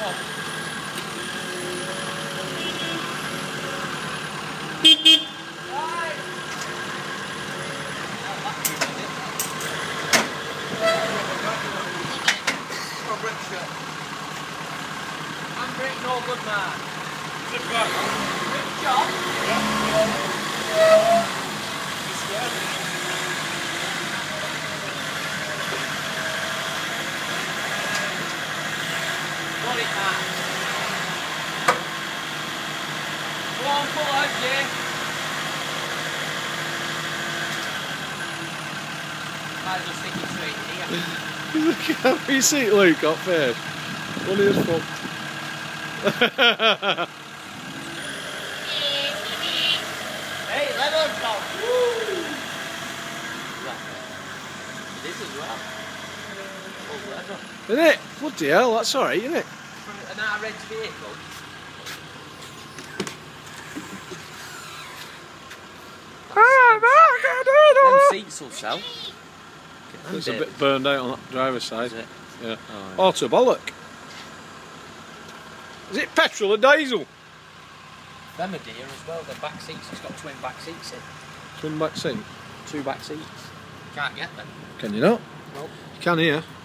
Handbrake no good, man. Good job. Got it, man. Go on, pull out, yeah. Might as well stick it straight in here. Look at how you see it, Luke, up there. Funny as fuck. Hey, let us go. Woo! This as well. Oh, leather. Isn't it? Bloody hell, that's alright, isn't it? For an outrage vehicle. Them seats will sell. It's a bit burned out on that driver's side. Is it? Yeah. Oh, yeah. Autobollock. Is it petrol or diesel? Them are dear as well. They're back seats. It's got twin back seats in. Twin back seat? 2 back seats. Can't get them. Can you not? Nope. You can here.